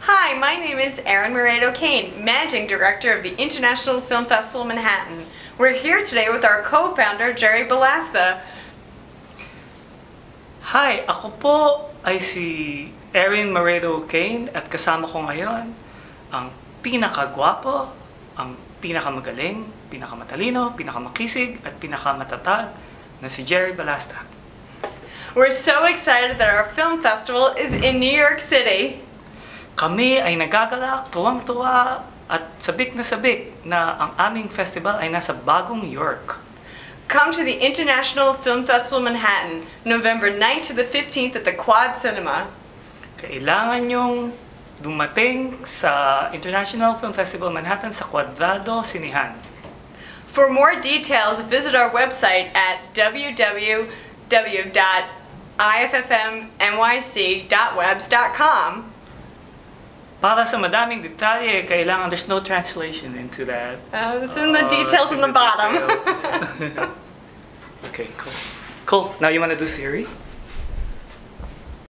Hi, my name is Erin Moredo-Kane, Managing Director of the International Film Festival Manhattan. We're here today with our co-founder, Jerry Balasta. Hi, ako po ay si Erin Moredo-Kane at kasama ko ngayon ang pinakagwapo, ang pinakamagaling, pinakamatalino, pinakamakisig at pinakamatatag na si Jerry Balasta. We're so excited that our film festival is in New York City. Kami ay nagagalak, tuwang-tuwa at sabik na ang aming festival ay nasa bagong York. Come to the International Film Festival Manhattan, November 9th to the 15th at the Quad Cinema. Kailangan nyong dumating sa International Film Festival Manhattan sa Quadrado Sinehan. For more details, visit our website at www.iffmnyc.webs.com. Para sa madaming detalye, kailangan there's no translation into that. It's in the details in the bottom. Okay, cool. Cool. Now you want to do Siri?